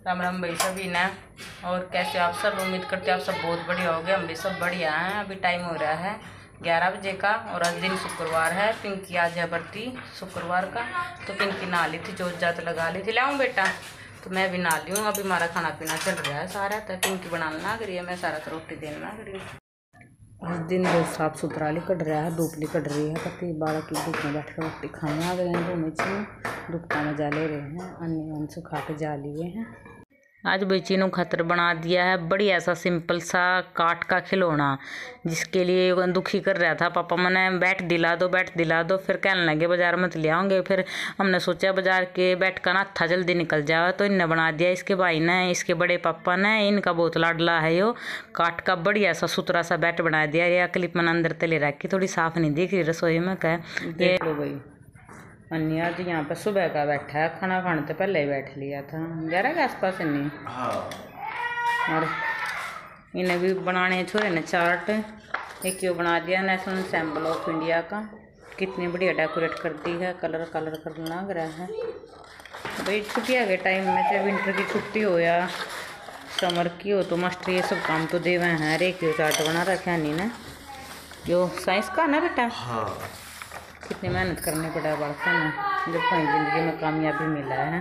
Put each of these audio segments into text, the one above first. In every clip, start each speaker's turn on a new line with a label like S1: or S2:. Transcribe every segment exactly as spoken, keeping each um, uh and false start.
S1: राम राम भाई सभी ने। और कैसे आप सब? उम्मीद करते हैं आप सब बहुत बढ़िया हो गए। हम भी सब बढ़िया हैं। अभी टाइम हो रहा है ग्यारह बजे का और आज दिन शुक्रवार है। पिंकी आज है बर्ती शुक्रवार का, तो पिंकी नहा ली थी, जोत जात लगा ली थी। लाऊं बेटा, तो मैं भी नहा ली हूँ। अभी हमारा खाना पीना चल रहा है सारा, तो पिंकी बनाना लग रही है, मैं सारा रोटी देना लग रही हूँ। आज दिन बहुत साफ सुथरा ली कट रहा है, धूप ली कट रही है। पति बालक की धूप में बैठ कर रोटी खाने आ गए हैं। दो बच्चे धूप का मजा ले रहे हैं, अन्य अंश खा के जा लिए हैं। आज बेचीनों खतर बना दिया है बढ़िया सा सिंपल सा काट का खिलौना, जिसके लिए दुखी कर रहा था पापा मैंने बैट दिला दो बैट दिला दो। फिर कहने लगे बाजार मत ले आओगे। फिर हमने सोचा बाजार के बैट का ना था जल्दी निकल जाओ, तो इनने बना दिया। इसके भाई ने, इसके बड़े पापा ने, इनका बहुत लाडला है यो काट का बढ़िया सा सुथरा सा बैट बना दिया। यह क्लिप मैंने अंदर तले रखी, थोड़ी साफ नहीं दिख रही रसोई में। कह ये लो भाई अन्नी आज यहाँ पे सुबह का बैठा है, खाना खाने से पहले ही बैठ लिया था ग्यारह के आसपास इन्हें। और इन्हें भी बनाने छोरे ने चार्ट, एक यो बना दिया नेशनल सिंबल ऑफ इंडिया का। कितनी बढ़िया डेकोरेट कर दी है, कलर कलर कर लग रहा है भाई। छुट्टियाँ के टाइम में चाहे विंटर की छुट्टी हो या समर की हो, तो मास्टर ये सब काम तो दे हुए हैं। एक यो चार्ट बना रखा है अन्नी ने, यो साइंस का ना बेटा। कितनी मेहनत करनी पड़ा है बड़का में, जब कहीं जिंदगी में कामयाबी मिला है।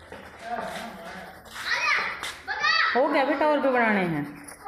S1: हो गया बेटा, और भी बनाने हैं।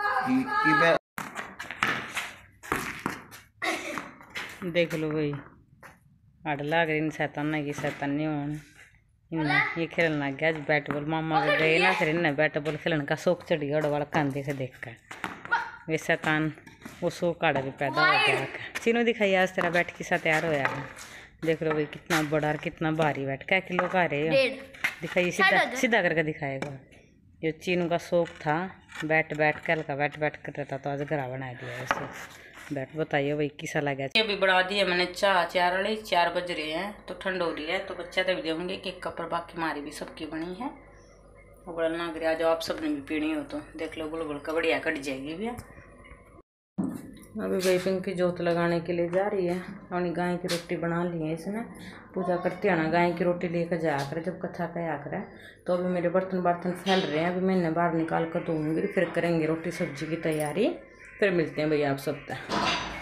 S1: देख लो भाई आड़ लाग रही शैतान की शैतान नहीं होना। ये खेलना गया आज बैट बॉल, मामा के गए ना, फिर इन्हें बैट बॉल खेलने का शौक चढ़ गया। वाला कान देख देख कर वे शैतान वो शौक काड़ा भी पैदा हो गया। चीनू दिखाइए आज तेरा बैट किसा तैयार होया है। देख लो भाई कितना बड़ा और कितना भारी बैट, क्या किलो का रहे हो दिखाइए, सीधा सीधा करके दिखाएगा। ये चीनू का शौक था बैट बैट कल का बैट बैट कर रहा था, तो आज घरा बना दिया ऐसे बैट। बताइए भाई किसा लगा। ये भी बढ़ा दिया मैंने चाह चार वाले चार बज रहे हैं, तो ठंड हो रही है, तो बच्चा तभी देंगे केक कप पर। बाकी हमारी भी सबकी बनी है उबलना गिर। आज आप सबने भी पीनी हो तो देख लो गुल गुल का बढ़िया कट जाएगी भैया। अभी भाई पिंकी जोत लगाने के लिए जा रही है। और गाय की रोटी बना ली है इसने, पूजा करते हैं ना गाय की रोटी लेकर जाया करे जब कथा कया करे। तो अभी मेरे बर्तन बर्तन फैल रहे हैं, अभी मैंने बाहर निकाल कर दूँगी, फिर करेंगे रोटी सब्जी की तैयारी। फिर मिलते हैं भैया आप सब तक।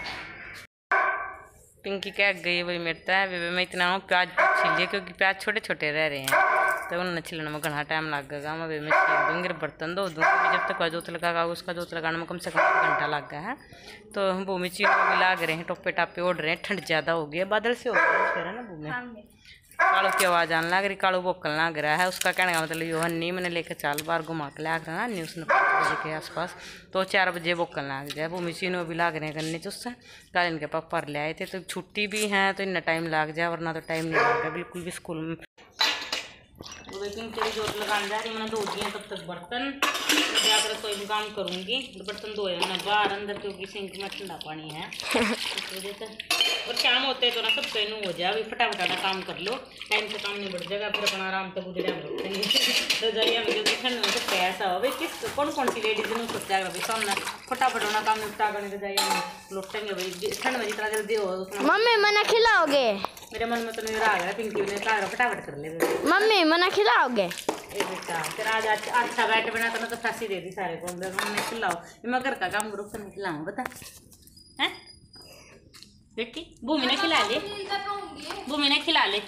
S1: पिंकी कह गई वही मिलता है मैं इतना प्याज छील लिया, क्योंकि प्याज छोटे छोटे रह रहे हैं, तो उन्हें छिलने में घना टाइम लगेगा। मैं मैं छील दूँगी, बर्तन धो दूँगी। जब तक जोत लगागा उसका जोत लगाने में कम से कम एक घंटा लग गया है। तो हम भूमि चीनों भी लाग रहे हैं, टोपे टापे ओढ़ रहे हैं। ठंड ज़्यादा हो गई है, बादल से हो गया फिर है ना भूमि। कालू की आवाज़ आने लग रही, कालू बोकल लग रहा है। उसका कहने का मतलब यो हन्नी मैंने लेकर चाल बार घुमा के ला रहा है उसने पाँच बजे के आसपास, तो चार बजे बोकल लग जाए। भूमि चीनों भी लाग रहे हैं करने उससे। कल इनके पापा ले आए थे, तो छुट्टी भी है तो इतना टाइम लग जाए, वरना तो टाइम नहीं लगेगा बिल्कुल भी स्कूल में। तो पिंकी जोत लगाने जा रही, मैंने धो दिए तब तक बर्तन, जाकर रसोई में काम करूँगी। बर्तन धोए मैंने बाहर अंदर, क्योंकि सिंक में ठंडा पानी है इस वजह से। और शाम होते तो ना सब कहनू हो जाए, अभी फटाफटा काम कर लो, टाइम से काम नहीं बढ़ जाएगा, फिर अपना आराम से पूरे टाइम रखेंगे। तो जाइए में जो ठंड में सकते ऐसा हो भाई, किस कौन कौन सी लेडीज ने सोचा है भाई सामने फटाफट होना काम निपटा करने, तो जाइए लौटेंगे भाई। ठंड में जितना जल्दी हो
S2: मम्मी मना खिलाओगे? मेरे
S1: मन में तो नहीं रहा है, पिंकी ने कहा फटाफट कर ले
S2: मम्मी मना खिलाओगे?
S1: बेटा फिर आज अच्छा बैठ बना तो मैं तो फांसी दे दी सारे को, मैं खिलाओ मैं घर का काम करूँ फिर मैं खिलाऊँ। बता हैं बेटी, भूमि ने खिला ले, भूमि ने खिला ले।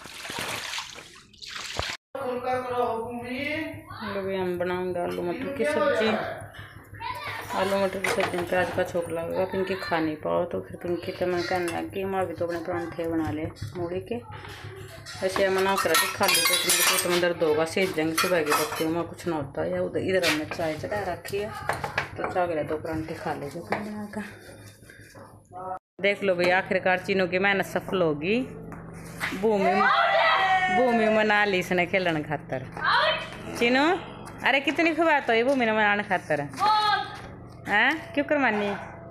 S1: हम बनाऊंगे आलू मटर की सब्जी। आलू मटर की सब्जी में प्याज का छोक लगेगा, पिंकी खा नहीं पाओ तो फिर पिंकी तो मैं कहने लग गई माँ भी तो अपने परांठे बना ले मूढ़ी के। ऐसे मना कर खा ली तो मेरे पेट में दर्द होगा, सेज जाएंगे सुबह के वक्त में कुछ ना होता है। उधर इधर हमने चाय चढ़ा रखी है, तो चाह गया दो परांठे खा ले जो बनाकर। देख लो भाई आखिरकार चीनों की मेहनत सफल होगी। भूमि भूमि मना ली इसने खेलने खातर। चीनू अरे कितनी खुबा तो ये भूमि ने मनाने खातर हैं, क्यों करवानी?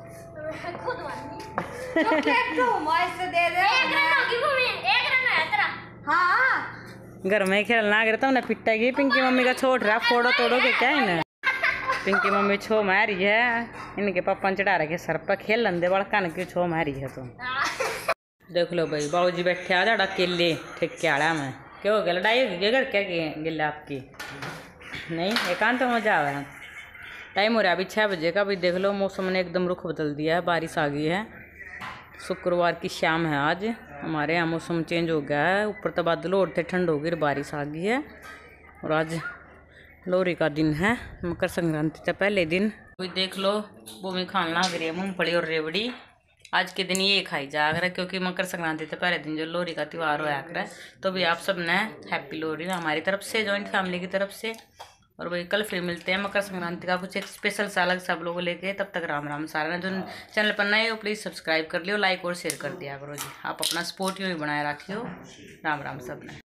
S1: घर में खेलना आ गया तो उन्हें पिटा गई। पिंकी मम्मी का छोड़ रहा फोड़ो तोड़ो के क्या है। पिंकी मम्मी छो मारी है, इनके पापा ने चढ़ा रखे सर पर, खेल लंदे बड़का ने क्यों छो मारी है। तुम देख लो भाई बाबू जी बैठे आ जा केले ठेके आड़ा में, क्यों हो गया लड़ाई होगी घर क्या गिला आपकी? नहीं एकांत तो मज़ा आ रहा है। टाइम हो रहा है अभी छः बजे का। अभी देख लो मौसम ने एकदम रुख बदल दिया है, बारिश आ गई है। शुक्रवार की शाम है आज। हमारे यहाँ मौसम चेंज हो गया है, ऊपर तो बादल और थे, ठंड हो गई, बारिश आ गई है। और आज लोहड़ी का दिन है, मकर संक्रांति का पहले दिन। अभी देख लो भूमि खान लग रही है मूँगफली और रेवड़ी। आज के दिन ये खाई जा रहा है क्योंकि मकर संक्रांति से पहले दिन जो लोहड़ी का त्यौहार होया कर। तो भी आप सब ने हैप्पी लोहड़ी हमारी तरफ से, जॉइंट फैमिली की तरफ से। और वही कल फिर मिलते हैं मकर संक्रांति का कुछ एक स्पेशल सा अलग सब लोगों लेके। तब तक राम राम। सारा जो चैनल पर नए हो प्लीज़ सब्सक्राइब कर लियो, लाइक और शेयर कर दिया करो जी। आप अपना सपोर्ट यूँ ही बनाए रखियो। राम राम सब ने।